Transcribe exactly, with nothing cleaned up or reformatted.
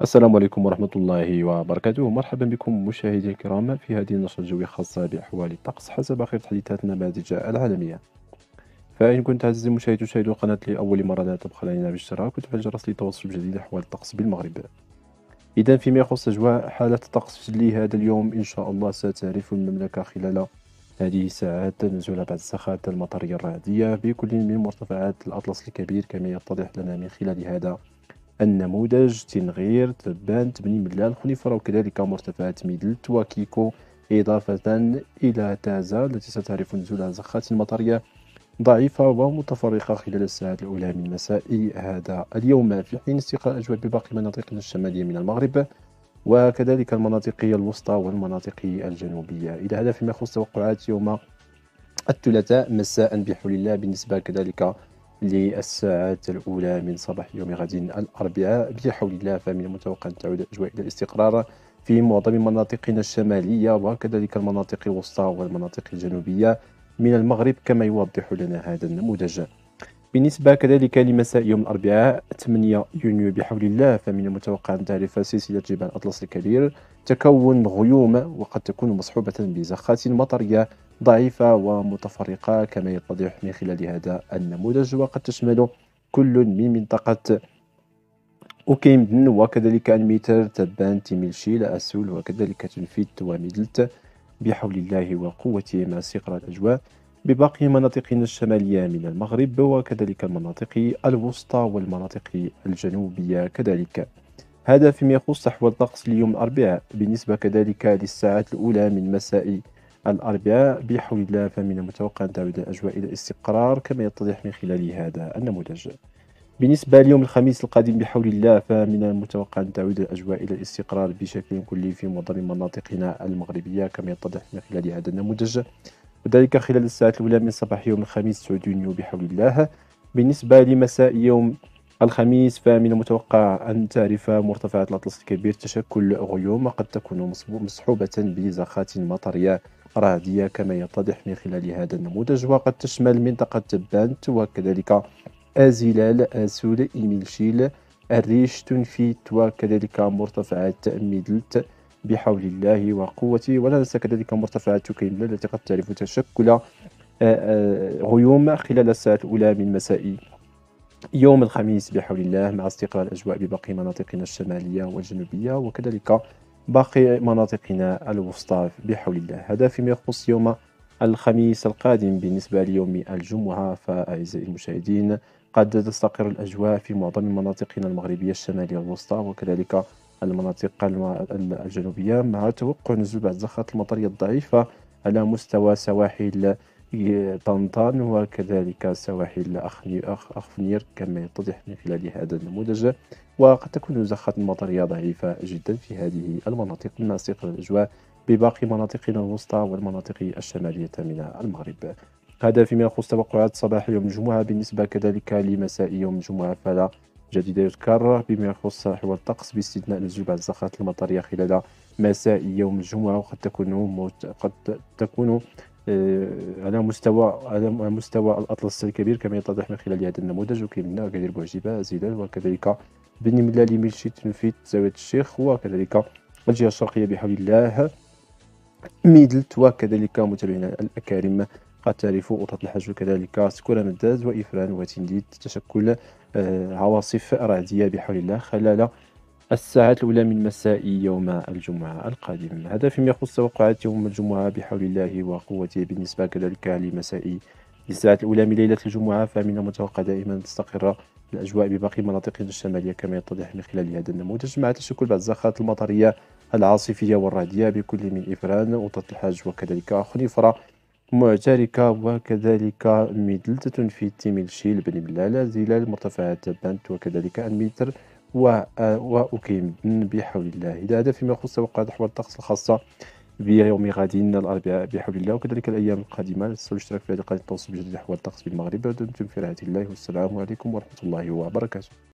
السلام عليكم ورحمة الله وبركاته. مرحبا بكم مشاهدي الكرام في هذه النشرة الجوية الخاصة بأحوال الطقس حسب آخر تحديثات النماذج العالمية. فإن كنت عزيزي المشاهد تشاهد القناة لأول مرة لا تبخل علينا بالاشتراك وتفعل الجرس للتوصل بجديد أحوال الطقس بالمغرب. إذا فيما يخص أجواء حالة الطقس لهذا اليوم إن شاء الله ستعرف المملكة خلال هذه الساعات نزول بعض السخات المطرية الرعدية بكل من مرتفعات الأطلس الكبير كما يتضح لنا من خلال هذا النموذج: تنغير، تبان، تبني ملال، خنيفرة، وكذلك مرتفعات ميدلت وكيكو، إضافة إلى تازا التي ستعرف نزول زخات مطرية ضعيفة ومتفرقة خلال الساعات الأولى من مساء هذا اليوم، في حين استقرار الأجواء بباقي مناطقنا الشمالية من المغرب وكذلك المناطق الوسطى والمناطق الجنوبية. إلى هذا فيما يخص توقعات يوم الثلاثاء مساء بحول الله بالنسبة كذلك للساعات الأولى من صباح يوم غد الأربعاء بحول الله، فمن المتوقع أن تعود الأجواء إلى الاستقرار في معظم مناطقنا الشمالية وكذلك المناطق الوسطى والمناطق الجنوبية من المغرب كما يوضح لنا هذا النموذج. بالنسبة كذلك لمساء يوم الأربعاء ثمانية يونيو بحول الله، فمن المتوقع أن تعرف سلسلة جبال الأطلس الكبير تكون غيوم وقد تكون مصحوبة بزخات مطرية ضعيفة ومتفرقة كما يتضح من خلال هذا النموذج، وقد تشمل كل من منطقة أوكيمدن وكذلك الميتر، تبان، تيميلشيل، أسول وكذلك تنفيذ وميدلت بحول الله وقوته مع استقرار الأجواء بباقي مناطقنا الشمالية من المغرب وكذلك المناطق الوسطى والمناطق الجنوبية كذلك. هذا فيما يخص أحوال الطقس ليوم الأربعاء. بالنسبة كذلك للساعات الأولى من مساء الأربعاء بحول الله، فمن المتوقع أن تعود الأجواء إلى الاستقرار كما يتضح من خلال هذا النموذج. بالنسبة ليوم الخميس القادم بحول الله، فمن المتوقع أن تعود الأجواء إلى الاستقرار بشكل كلي في معظم مناطقنا المغربية كما يتضح من خلال هذا النموذج، وذلك خلال الساعات الأولى من صباح يوم الخميس تسعة يونيو بحول الله. بالنسبة لمساء يوم الخميس، فمن المتوقع أن تعرف مرتفعات الأطلس الكبير تشكل غيوم وقد تكون مصحوبة بزخات مطرية رعدية كما يتضح من خلال هذا النموذج، وقد تشمل منطقة تبانت وكذلك أزلال، أسول، إيميلشيل، الريش، تنفيت وكذلك مرتفعات ميدلت بحول الله وقوته، ولا ننسى كذلك مرتفعات تكيملا التي قد تعرف تشكل آه، آه، غيوم خلال الساعات الأولى من مساء يوم الخميس بحول الله مع استقرار الأجواء بباقي مناطقنا الشمالية والجنوبية وكذلك باقي مناطقنا الوسطى بحول الله. هذا فيما يخص يوم الخميس القادم. بالنسبة ليوم الجمعة فأعزائي المشاهدين قد تستقر الأجواء في معظم مناطقنا المغربية الشمالية الوسطى وكذلك المناطق الم- الجنوبية مع توقع نزول بعض الزخات المطرية الضعيفة على مستوى سواحل طنطان وكذلك سواحل أخني- أخ- أخفنير كما يتضح من خلال هذا النموذج، وقد تكون زخات مطرية ضعيفة جدا في هذه المناطق مع استقرار الأجواء بباقي مناطقنا الوسطى والمناطق الشمالية من المغرب. هذا فيما يخص توقعات صباح يوم الجمعة. بالنسبة كذلك لمساء يوم الجمعة فلا جديد يذكر بما يخص أحوال الطقس باستثناء نزول بعض الزخات المطرية خلال مساء يوم الجمعة، وقد تكون موت قد تكون آه، على مستوى على مستوى الأطلس الكبير كما يتضح من خلال هذا النموذج، وكيمنا وكادير بوعجيبة، زلال وكذلك بني ملالي، ميلشي، تنفيذ، زاوية الشيخ وكذلك الجهة الشرقية بحول الله ميدلت وكذلك متابعينا الأكارم قد تعرفوا أوطة الحج وكذلك سكورة مداز وإفران وتنديد تشكل آه، عواصف رعدية بحول الله خلال الساعات الأولى من مساء يوم الجمعة القادم. هذا فيما يخص توقعات يوم الجمعة بحول الله وقوته. بالنسبة كذلك لمساء الساعات الأولى من ليلة الجمعة، فمن المتوقع دائما أن تستقر الأجواء بباقي مناطقنا الشمالية كما يتضح من خلال هذا النموذج مع تشكل بعض الزخات المطرية العاصفية والرعدية بكل من إفران، وطة الحج وكذلك خنيفرة، معتركة وكذلك ميدلت في تيميلشيل، بني بلالة، زلال، مرتفعات بنت وكذلك الميتر و- وأقيم بحول الله. إذا هذا فيما يخص توقعات أحوال الطقس الخاصة بيوم غد الأربعاء بحول الله وكذلك الأيام القادمة. لا تنسوا الاشتراك في هذه القناة التوصل بجديد أحوال الطقس بالمغرب. دمتم في رعاية الله والسلام عليكم ورحمة الله وبركاته.